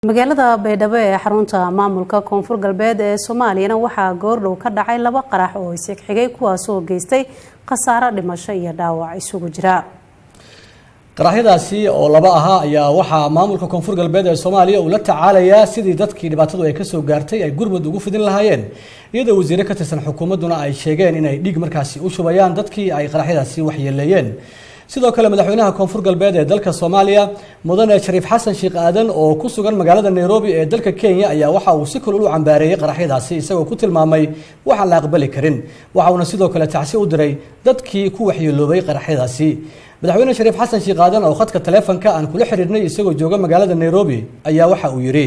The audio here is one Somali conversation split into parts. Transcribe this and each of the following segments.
magaalada Baydhabo ee xarunta maamulka Koonfur Galbeed ee Soomaaliya waxaa goordhow ka dhacay laba qarax oo isig xigay kuwaas oo geystay khasaare dhimasho iyo dhaawac isugu jira. qaraxyadaasi oo laba aha ayaa waxaa maamulka Koonfur Galbeed ee Soomaaliya uu la tacaalayaa sidii dadkii dhibaatadu ay ka soo gaartay ay gurmad ugu fidin lahaayeen iyadoo wasiirka ka tirsan xukuumaduna ay sheegeen in ay dhig markaasi u shubayaan dadkii ay qaraxyadaasi waxyeeleeyeen. sidoo kale madaxweynaha Koonfur Galbeed ee dalka Soomaaliya mudane Shariif Xasan Sheekh Aadan oo ku sugan magaalada Nairobi ee dalka Kenya ayaa waxa uu si kulul u cambaareeyay qaraxyadaasi isagoo ku tilmaamay waxa la aqbali karin waxa uu sidoo kale tacsi u diray dadkii ku waxyeeloobay qaraxyadaasi. madaxweyne Shariif Xasan Sheekh Aadan oo khadka taleefanka aan kula xiriirnay isagoo jooga magaalada Nairobi ayaa waxa uu yiri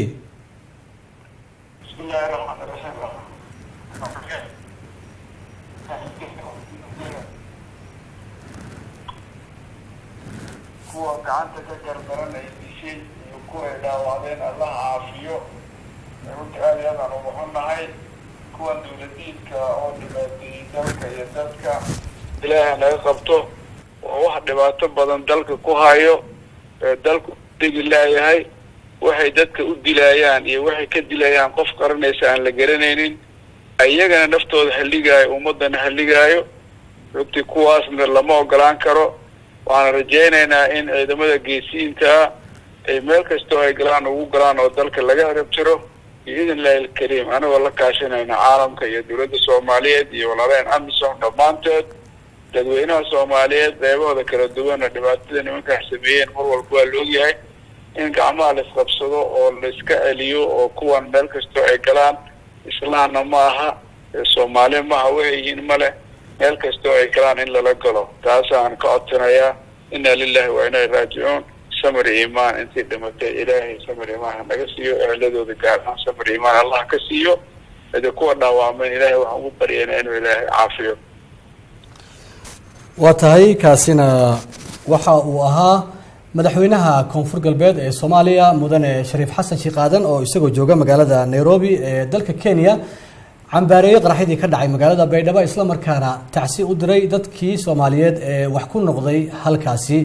kuwa gacanta ka gargaranaya dishay iyo kuwa dhaawacdeen Allah caafiyo runtii aad iyo aad aan ugu xunnahay kuwan dowladiidka oo dhibaatay dalka iyo dadka Ilaahay naga qabto oo wax dhibaato badan dalka ku hayo dalku digi leeyahay waxay dadka u dilayaan iyo waxay ka dilayaan qof qaranaysa aan la garanaynin ayagana naftooda haligaayo ummadana haligaayo runtii kuwaasna lama ogolaan karo. waxaan rajaynaynaa in ciidamada geesiinta ay meel kastoo ay galaan ugu galaan oo dalka laga rabtiro biidhnillaahi kariim anagoo la kaashanayna caalamka iyo dowladda Soomaaliyeed iyo walaaleen AMISOM dhammaantood dadweynaha Soomaaliyeed qeybahooda kala duwan dhibaatada nimanka sameeyeen mar walba waa la ogyahay in gacmaha la isqabsado oo la iska celiyo oo kuwan meel kastoo ay galaan islaamna ma aha Soomaaliya ma aha waxay yihiin male meel kastoo ay galaan in lala galo taasaan ka codsanayaa inna lillahi wa inna ilayhi raaji'uun samir iimaan intii dhimatay Ilaahay samir iimaan naga siiyo eheladooda gaaraan samir iimaan Allah ka siiyo hada kuwa dhaawacmay Ilaahay waxaan ugu baryaynaa inuu Ilaahay caafiyo. watahay kaasina waxa uu ahaa madaxweynaha Koonfur Galbeed ee Soomaaliya mudane Shariif Xasan Sheekh Aadan oo isagoo jooga magaalada Nairobi ee dalka Kenya cambaareeyay qaraxyadii ka dhacay magaalada Baydhabo isla markaana tacsi u diray dadkii Soomaaliyeed ee wax ku noqday halkaasi.